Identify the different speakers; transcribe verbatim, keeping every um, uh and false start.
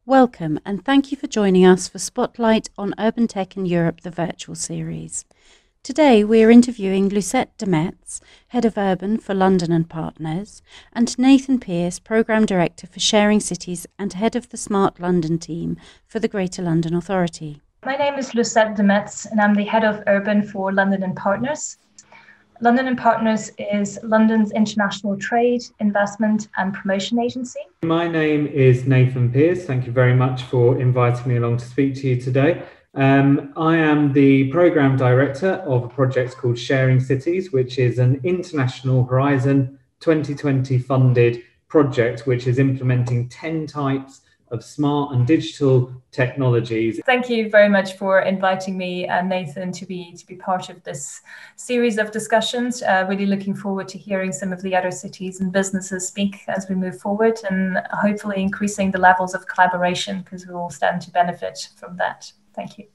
Speaker 1: Welcome and thank you for joining us for Spotlight on Urban Tech in Europe, the virtual series. Today we are interviewing Lucette de Metz, Head of Urban for London and Partners, and Nathan Pearce, Programme Director for Sharing Cities and Head of the Smart London team for the Greater London Authority.
Speaker 2: My name is Lucette de Metz and I'm the Head of Urban for London and Partners. London and Partners is London's international trade, investment and promotion agency.
Speaker 3: My name is Nathan Pearce. Thank you very much for inviting me along to speak to you today. Um, I am the Programme Director of a project called Sharing Cities, which is an International Horizon twenty twenty funded project which is implementing ten types of smart and digital technologies.
Speaker 2: Thank you very much for inviting me and Nathan to be to be part of this series of discussions. Uh, really looking forward to hearing some of the other cities and businesses speak as we move forward, and hopefully increasing the levels of collaboration, because we all stand to benefit from that. Thank you.